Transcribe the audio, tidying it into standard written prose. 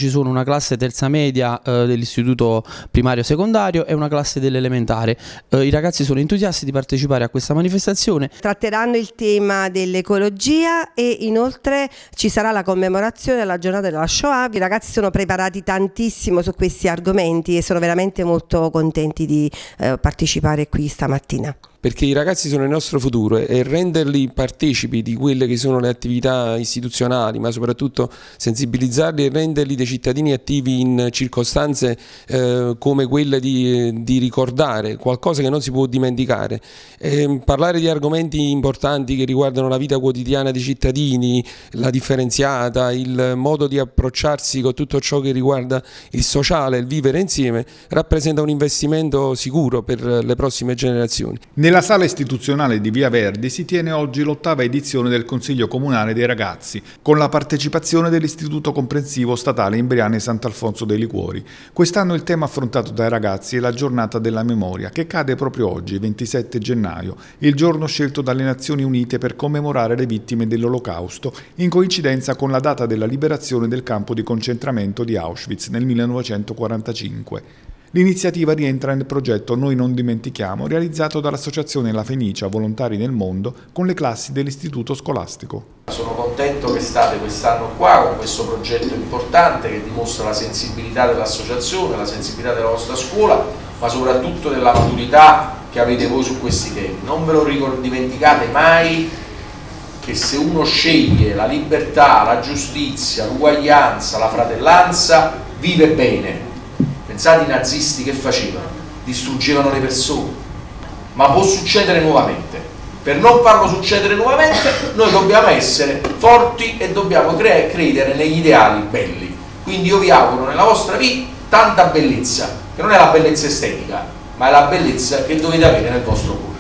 Ci sono una classe terza media dell'istituto primario secondario e una classe dell'elementare. I ragazzi sono entusiasti di partecipare a questa manifestazione. Tratteranno il tema dell'ecologia e inoltre ci sarà la commemorazione della giornata della Shoah. I ragazzi sono preparati tantissimo su questi argomenti e sono veramente molto contenti di partecipare qui stamattina. Perché i ragazzi sono il nostro futuro e renderli partecipi di quelle che sono le attività istituzionali, ma soprattutto sensibilizzarli e renderli dei cittadini attivi in circostanze come quelle di ricordare qualcosa che non si può dimenticare. Parlare di argomenti importanti che riguardano la vita quotidiana dei cittadini, la differenziata, il modo di approcciarsi con tutto ciò che riguarda il sociale, il vivere insieme, rappresenta un investimento sicuro per le prossime generazioni. Nella sala istituzionale di Via Verdi si tiene oggi l'8ª edizione del Consiglio Comunale dei Ragazzi, con la partecipazione dell'Istituto Comprensivo Statale Imbriane Sant'Alfonso dei Liguori. Quest'anno il tema affrontato dai ragazzi è la Giornata della Memoria, che cade proprio oggi, 27 gennaio, il giorno scelto dalle Nazioni Unite per commemorare le vittime dell'Olocausto, in coincidenza con la data della liberazione del campo di concentramento di Auschwitz nel 1945. L'iniziativa rientra nel progetto Noi non dimentichiamo, realizzato dall'Associazione La Fenicia Volontari nel Mondo con le classi dell'istituto scolastico. Sono contento che state quest'anno qua con questo progetto importante che dimostra la sensibilità dell'associazione, la sensibilità della vostra scuola, ma soprattutto della maturità che avete voi su questi temi. Non ve lo dimenticate mai che se uno sceglie la libertà, la giustizia, l'uguaglianza, la fratellanza, vive bene. Pensate ai nazisti che facevano? Distruggevano le persone, ma può succedere nuovamente. Per non farlo succedere nuovamente noi dobbiamo essere forti e dobbiamo credere negli ideali belli. Quindi io vi auguro nella vostra vita tanta bellezza, che non è la bellezza estetica, ma è la bellezza che dovete avere nel vostro cuore.